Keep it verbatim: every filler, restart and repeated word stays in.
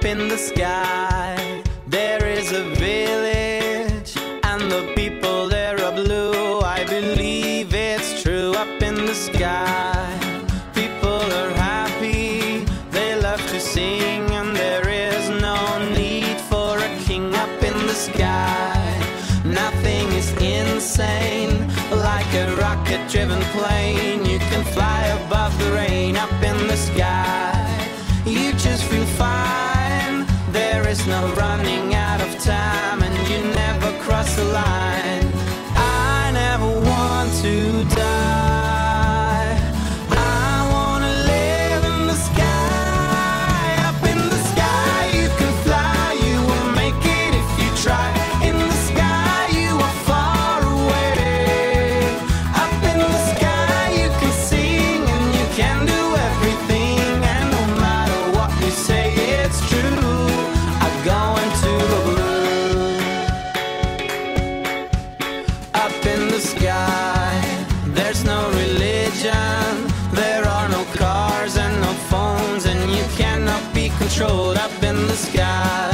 up in the sky. There is a village and the people there are blue. I believe it's true. Up in the sky, people are happy, they love to sing, and there is no need for a king. Up in the sky, nothing is insane, like a rocket-driven plane. You can fly above the rain. Up in the sky, you just feel fine. There is no running out of time, and you never cross the line. I never want to die. I wanna live in the sky. Up in the sky, you can fly. You will make it if you try. In the sky, you are far away. Up in the sky, you can sing and you can do everything. And no matter what you say, it's true. I go into the blue. Up in the sky, there's no religion, there are no cars and no phones, and you cannot be controlled. Up in the sky,